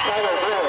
Tyler Brewer.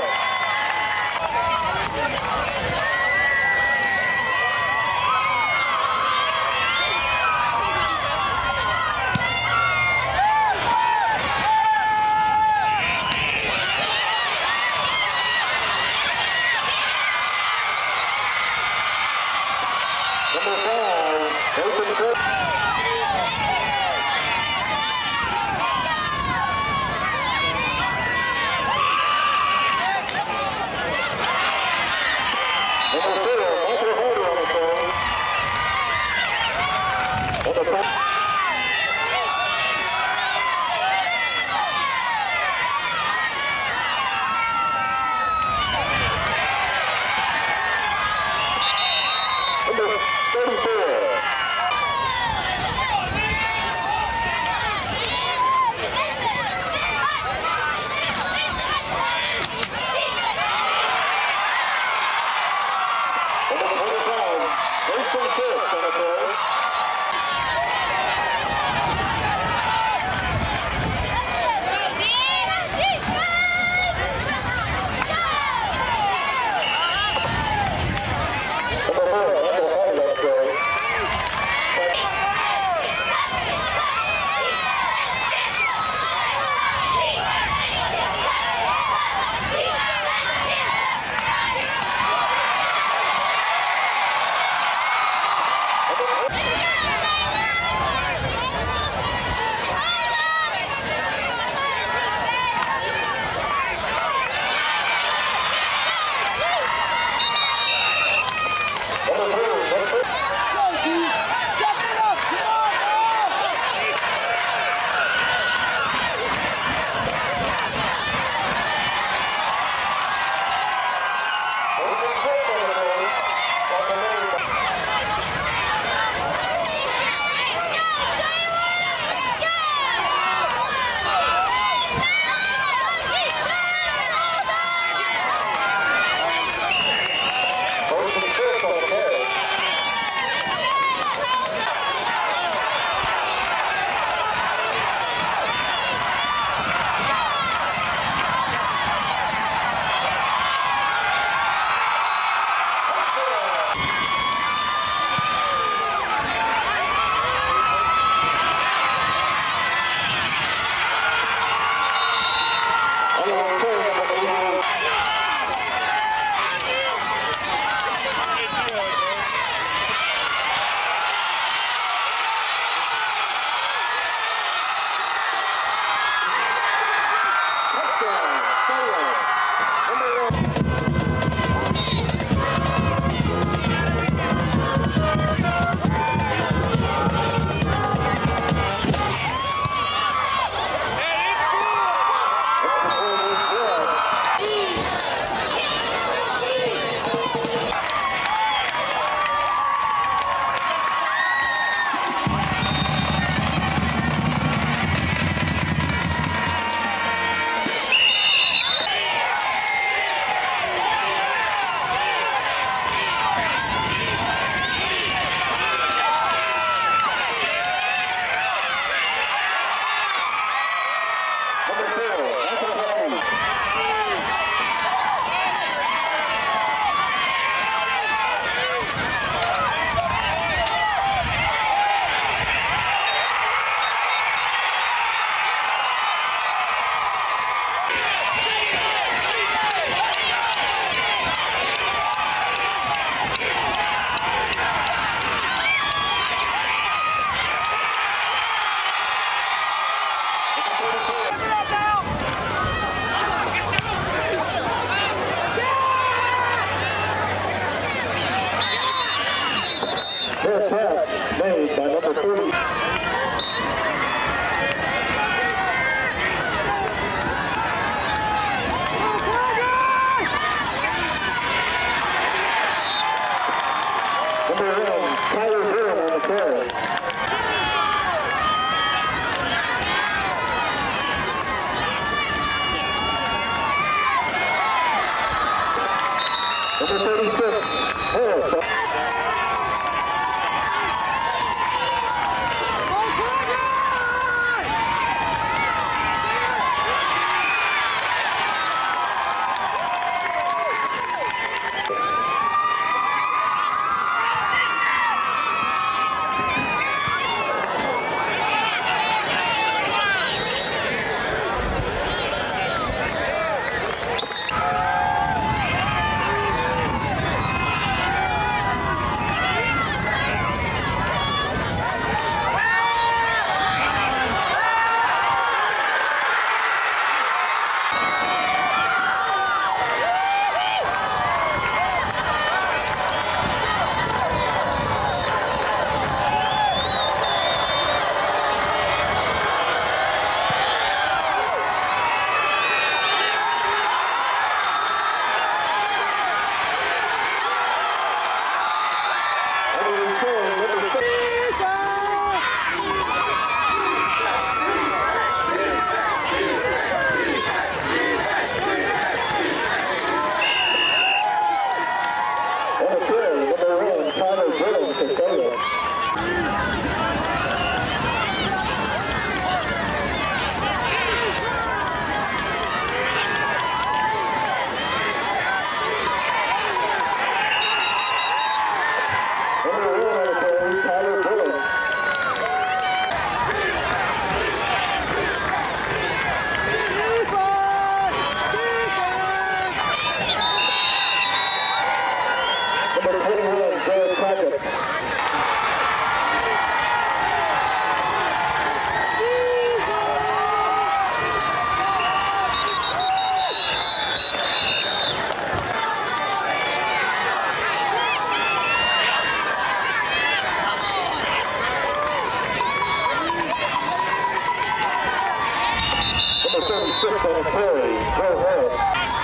carry, Joe Harris.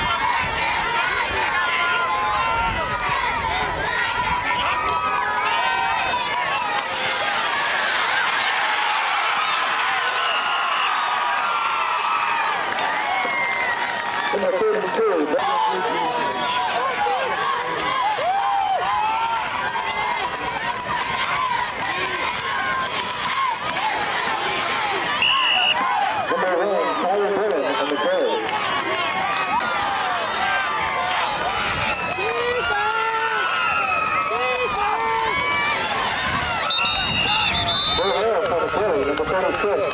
Number 32, number 46.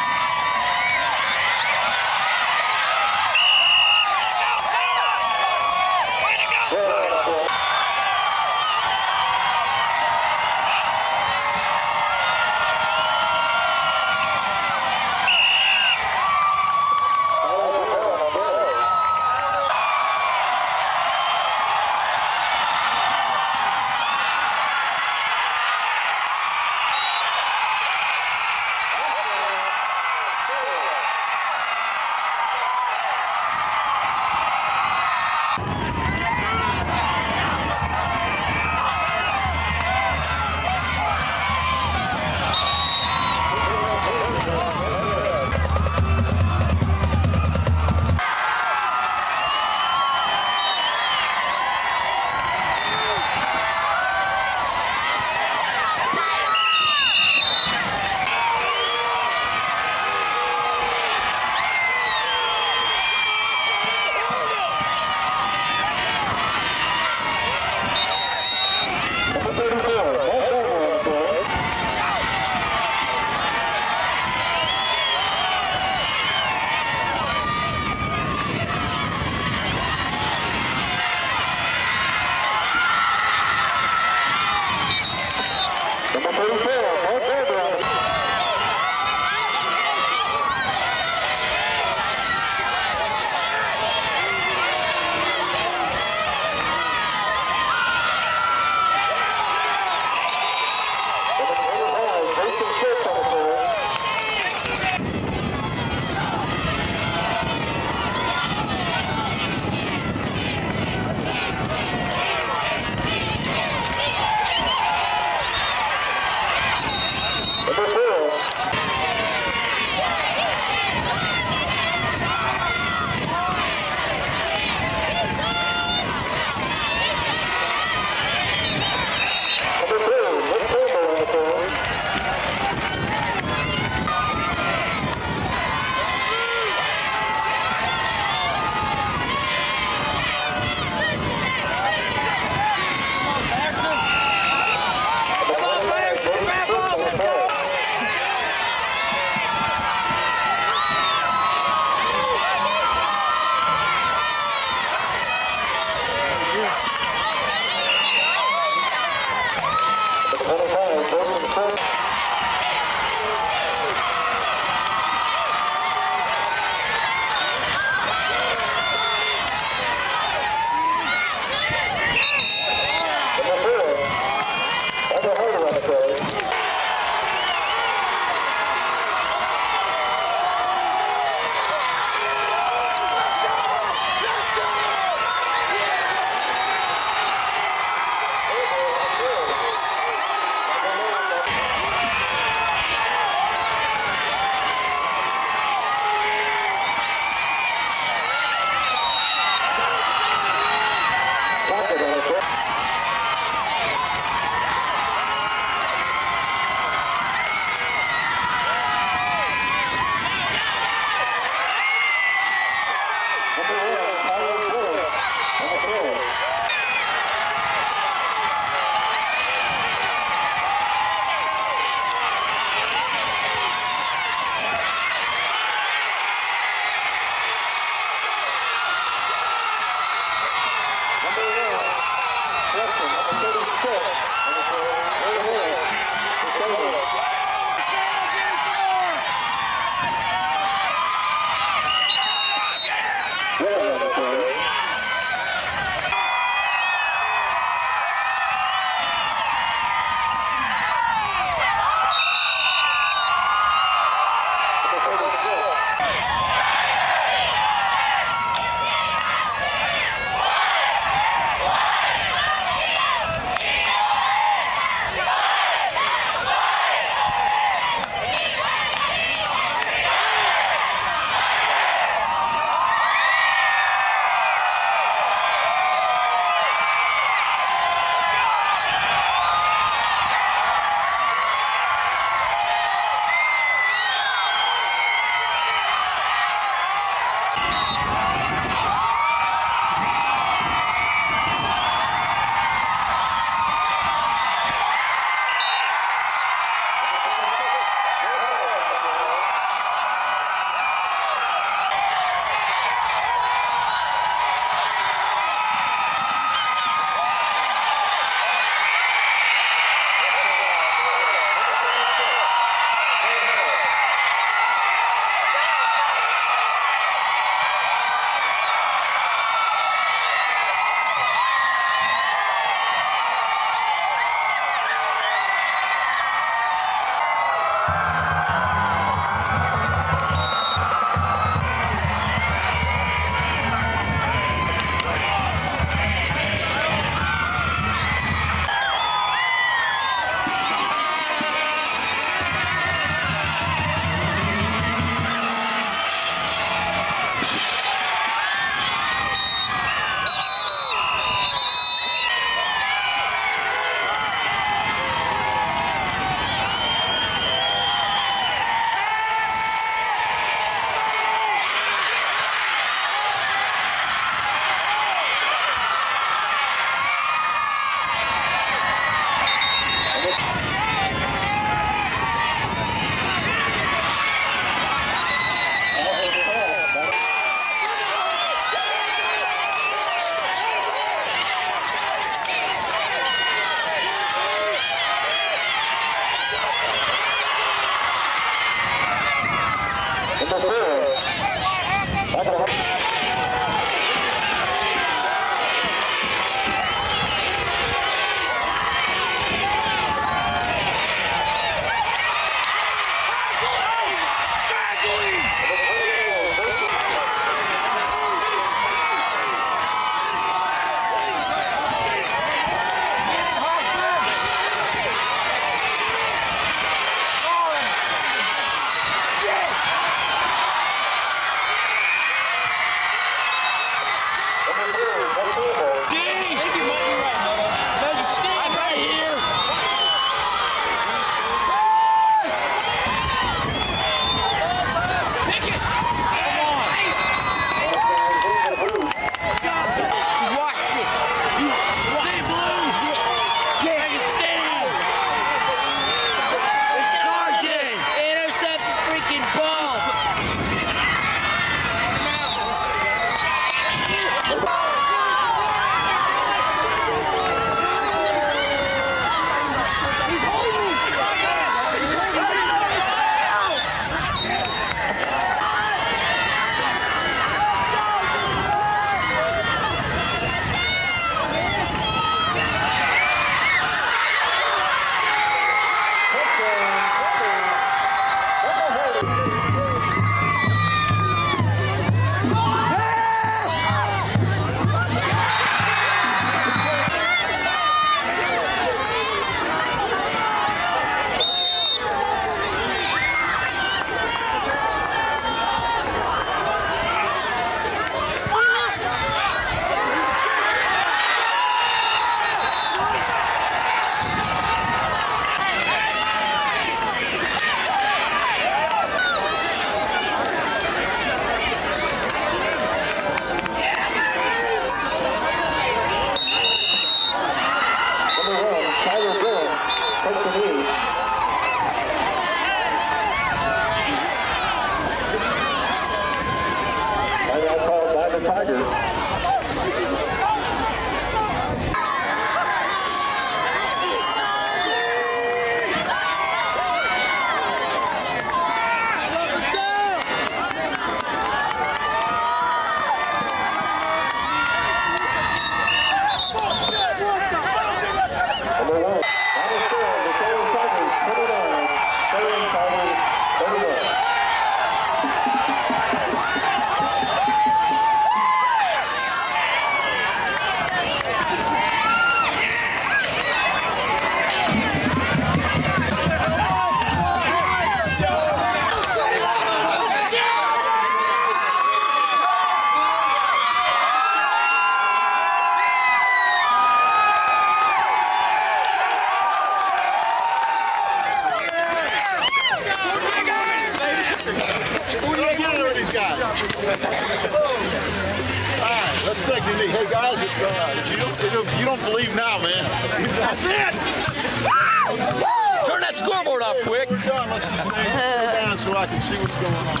right, let's take the knee. Hey guys, if you don't believe now, man, that's it. Turn that scoreboard off quick. We're done. Let's just stay down so I can see what's going on.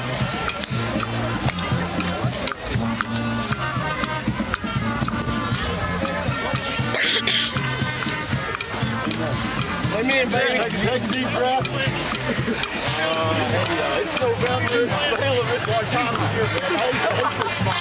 Amen, baby. Take a deep breath. It's November. It's Salem. It's our time of year, man. I hate this month.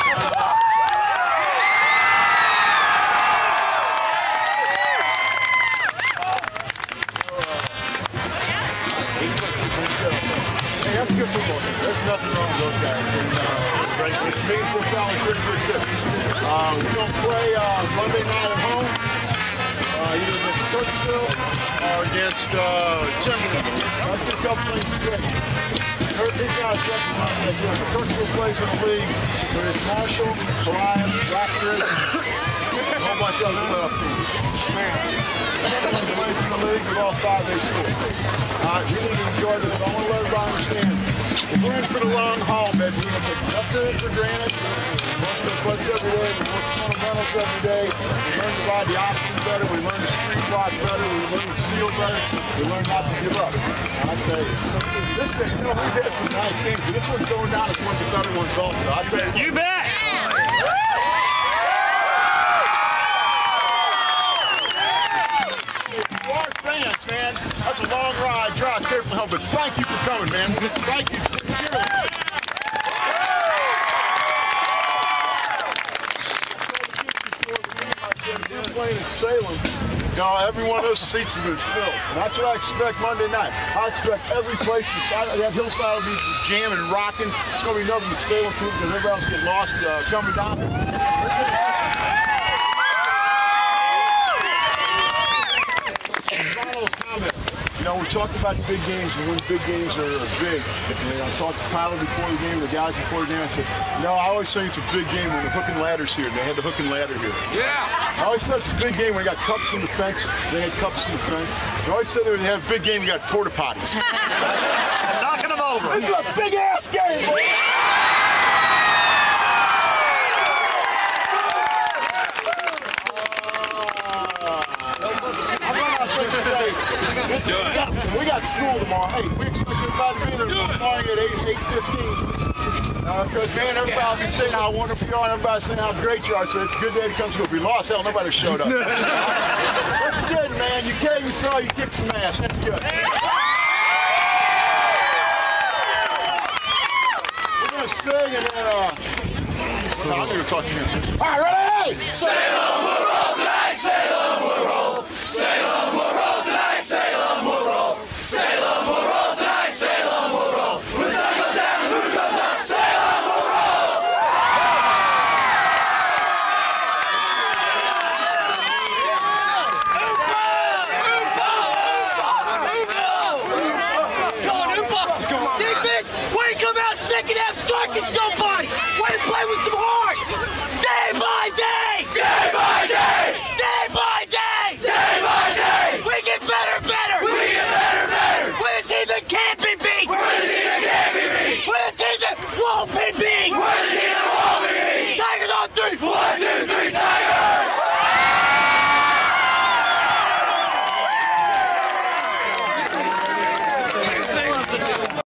Hey, that's good football. There's nothing wrong with those guys. And it's meaningful Valley pretty good too. We don't play Monday night at home. Either against Kirksville or against Timberland. Let's get a couple things straight. These guys recognize that Kirksville plays in the league. There's Marshall, Alliance, Rockridge, a whole bunch of other playoff teams. Everyone plays in the league with all five they score. You need to enjoy this. I want to let everybody understand. We're in for the long haul, man. We don't put nothing for granted. We watch their butts every day. We work fundamentals every day. We learn to ride the option better. We learn to street block better. We learn to seal better. We learn not to give up. I'd say, this is, we've had some nice games, but this one's going down as one of the better ones also. I'd say, You bet. You are fans, man. That's a long ride. Drive carefully home, but thank you for coming, man. Thank you. We're playing in Salem. Every one of those seats has been filled. And that's what I expect Monday night. I expect every place inside that hillside will be jamming and rocking. It's going to be nothing but Salem food because everybody else get lost coming down. Final comment. We talked about the big games and when big games are big. And I talked to Tyler before the game, the guys before the game. I said, I always say it's a big game when the hook and ladder's here. They had the hook and ladder here. Yeah. I always said it's a big game when they got cups in the fence. They had cups in the fence. I always said they would have a big game when you got porta potties. Knocking them over. This is a big ass game, boy. We got school tomorrow. Hey, we expect everybody to be there tomorrow at 8:15. Because, man, everybody's been saying how wonderful you are, and everybody's saying how great you are, so it's a good day to come to school. If we lost, hell, nobody showed up. That's good, man. You came, you saw, you kicked some ass. That's good. We're going to sing, and then, I'm going to talk to you. All right, ready? Salem,